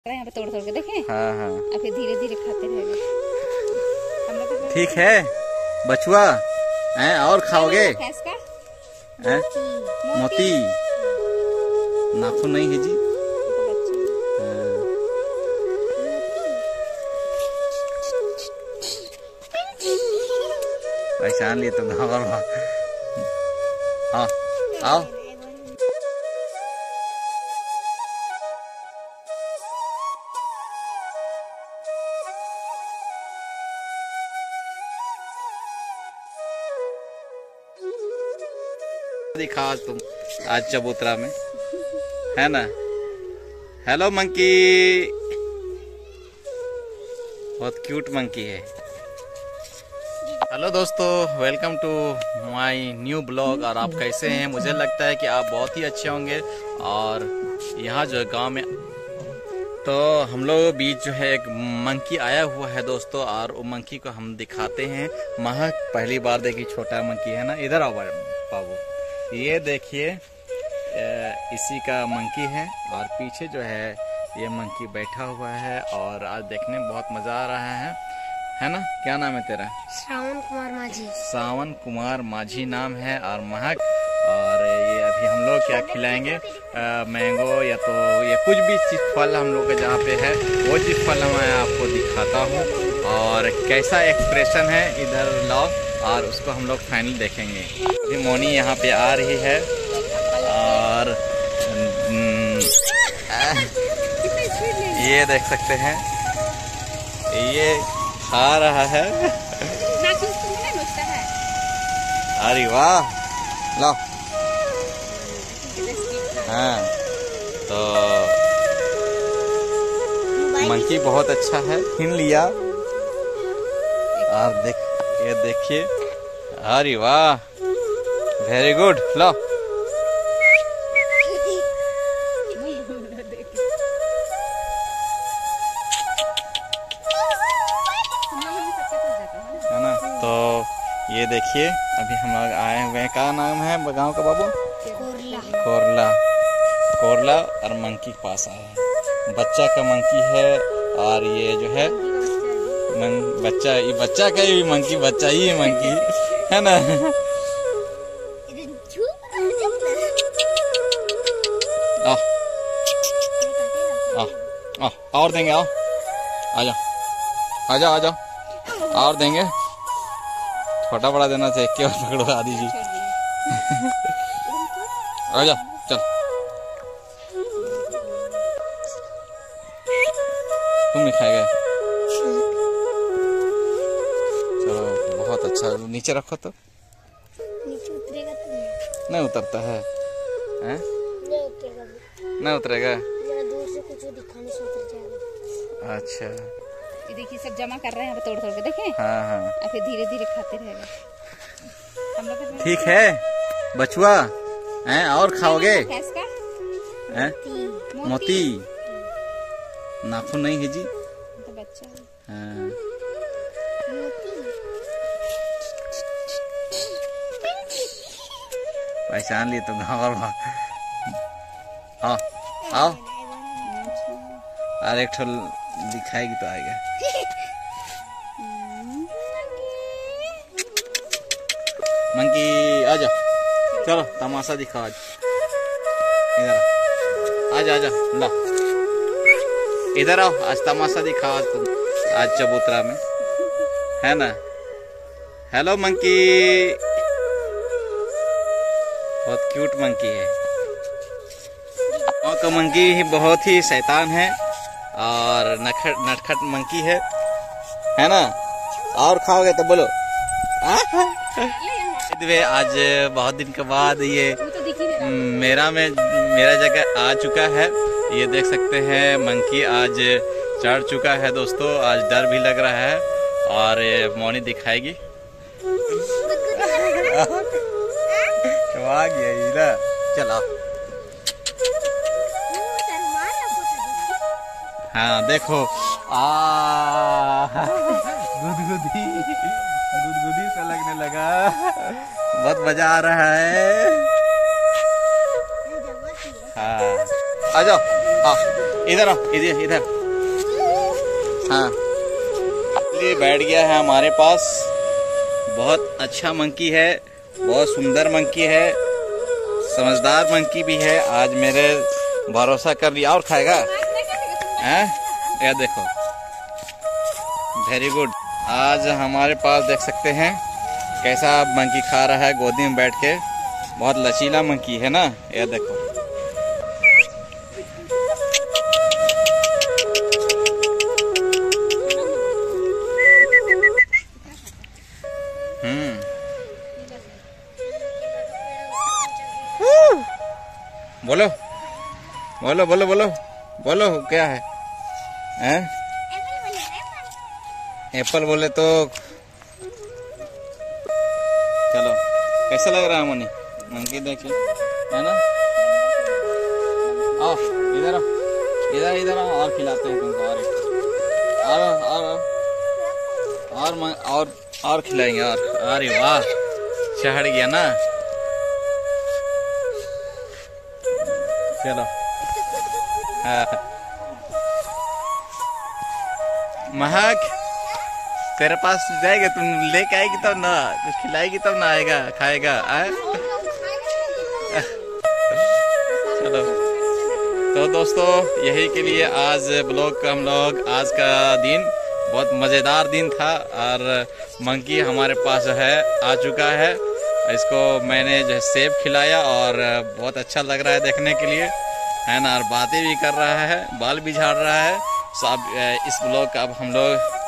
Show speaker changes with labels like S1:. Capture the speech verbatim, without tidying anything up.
S1: यहाँ पे तोड़ तोड़ के देखें।
S2: हाँ हाँ
S1: और फिर धीरे धीरे खाते रहेंगे।
S2: ठीक है बचुआ हैं और खाओगे हैं? मोती नाखून नहीं है जी। पहचान लिए तो गाँव और हाँ आओ दिखा आज तुम आज चबूतरा में है ना। हेलो मंकी बहुत क्यूट मंकी है। हेलो दोस्तों welcome to my new blog. और आप कैसे हैं? मुझे लगता है कि आप बहुत ही अच्छे होंगे। और यहाँ जो गांव में तो हम लोग बीच जो है एक मंकी आया हुआ है दोस्तों। और वो मंकी को हम दिखाते हैं। महक पहली बार देखी छोटा मंकी है ना। इधर आओ बाबू ये देखिए इसी का मंकी है। और पीछे जो है ये मंकी बैठा हुआ है। और आज देखने में बहुत मजा आ रहा है है ना। क्या नाम है तेरा?
S3: श्रावण कुमार माझी।
S2: श्रावण कुमार माझी नाम है। और महक और ये अभी हम लोग क्या खिलाएंगे मैंगो या तो ये कुछ भी चीज फल हम लोग का जहाँ पे है वो चीज फल मैं आपको दिखाता हूँ। और कैसा एक्सप्रेशन है इधर लाओ और उसको हम लोग फाइनल देखेंगे। अभी मोनी यहाँ पे आ रही है और ये देख सकते हैं ये खा रहा है। अरे वाह लो हाँ तो मंकी बहुत अच्छा है। छीन लिया और देख ये देखिए। अरे वाह वेरी गुड लो है ना। तो ये देखिए अभी हम लोग आए हुए हैं। क्या नाम है गांव का बाबू?
S3: कोरला।
S2: कोरला कोरला और मंकी के पास आए हैं। बच्चा का मंकी है और ये जो है मन, बच्चा ये बच्चा का ही मंकी बच्चा ही है मंकी है ना। आओ आओ आओ और देंगे। आओ आ जाओ आ जाओ आ जाओ और देंगे। छोटा बड़ा देना चाहिए क्या पकड़ो आदि जी। आ जाओ चल तुम नहीं खाएगा। चलो बहुत अच्छा नीचे रखो तो
S3: नीचे उतरेगा तो
S2: नहीं उतरता है, है?
S3: नहीं उतरेगा
S2: नहीं उतरेगा।
S3: दूर से कुछ दिखाने से उतर जाएगा।
S2: अच्छा
S1: ये देखिए सब जमा कर रहे हैं तोड़ तोड़ के देखें।
S2: हाँ हाँ
S1: और फिर धीरे धीरे खाते रहेगा। हम लोग
S2: ठीक है बचुआ हैं और खाओगे हैं? मोती नाखून नहीं है जी।
S1: तो बच्चा
S2: हाँ पहचान लिए तो गाँव और हाँ आओ और एक ठो दिखाएगी तो आएगा। मंकी आजा चलो तमाशा दिखाओ आज। इधर आजा आजा ला इधर आओ आज तमाशा दिखाओ आज तुम आज चबूतरा में है ना। हेलो मंकी बहुत क्यूट मंकी है। गाँव का मंकी ही बहुत ही शैतान है और नखट नटखट मंकी है है ना। और खाओगे तो बोलो आज बहुत दिन के बाद ये मेरा में मेरा जगह आ चुका है। ये देख सकते हैं मंकी आज चढ़ चुका है दोस्तों। आज डर भी लग रहा है और ये मोनी दिखाएगी। आ गया चला हाँ देखो आ गुदगुदी गुदगुदी सा लगने लगा। बहुत मजा आ रहा है। हाँ आ जाओ हाँ इधर आओ, इधर इधर। हाँ, ये बैठ गया है हमारे पास। बहुत अच्छा मंकी है, बहुत सुंदर मंकी है, समझदार मंकी भी है। आज मेरे भरोसा कर लिया। और खाएगा हैं? ये देखो, वेरी गुड। आज हमारे पास देख सकते हैं कैसा मंकी खा रहा है गोदी में बैठ के। बहुत लचीला मंकी है ना, ये देखो। हम्म बोलो बोलो बोलो बोलो बोलो, क्या है? हैं? एप्पल बोले तो चलो। कैसा लग रहा है मनी? मंकी देखिए, है ना? आओ इधर आओ, इधर इधर आओ, और खिलाते हैं तुमको। और एक और और और और, और, और खिलाएंगे। और अरे वाह, चढ़ गया ना। चलो। हाँ। महक, तेरे पास जाएगा, तुम लेके आएगी तब ना, कुछ खिलाएगी तब ना आएगा, खाएगा। आ? चलो, तो दोस्तों यही के लिए आज ब्लॉग का हम लोग, आज का दिन बहुत मज़ेदार दिन था। और मंकी हमारे पास है, आ चुका है। इसको मैंने जो है सेब खिलाया और बहुत अच्छा लग रहा है देखने के लिए, है ना। और बातें भी कर रहा है, बाल भी झाड़ रहा है। सब इस ब्लॉग का अब हम लोग